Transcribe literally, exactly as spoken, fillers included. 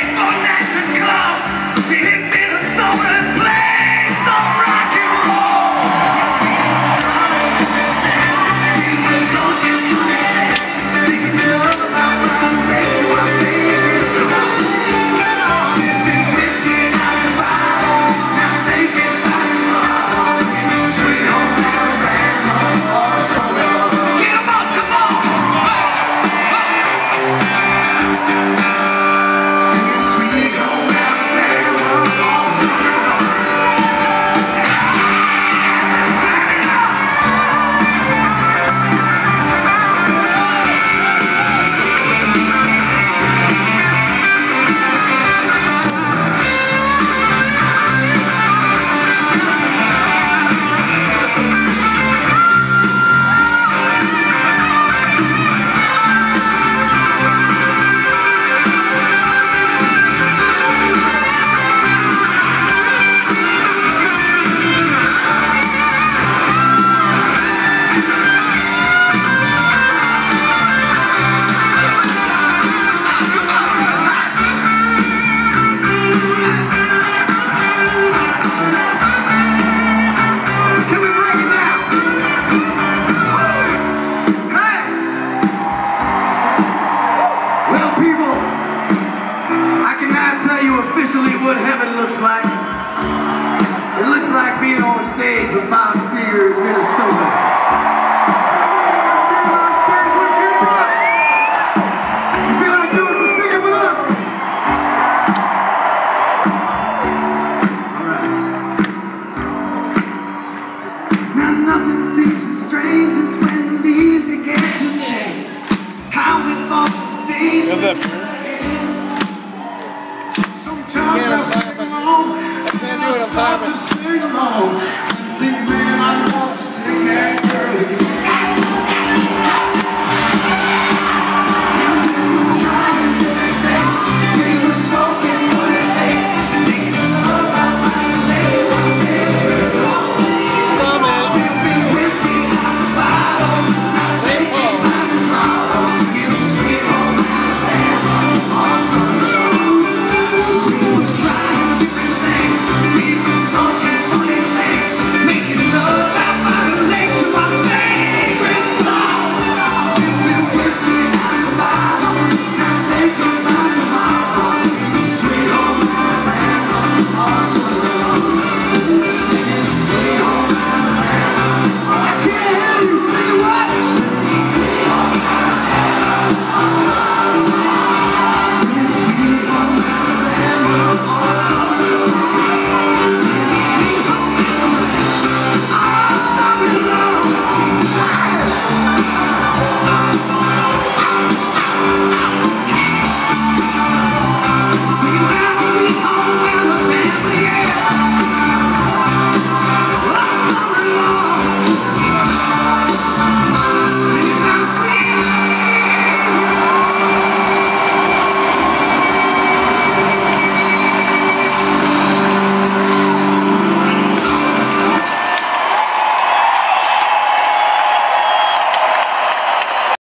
What heaven looks like. It looks like being on stage with Bob Seger in Minnesota. Being on stage with good luck. You feel like doing some singing with us? All right. Now nothing seems as strange as when the leaves began to change. How we thought those days would end. Sometimes I sing along, and I start to sing along.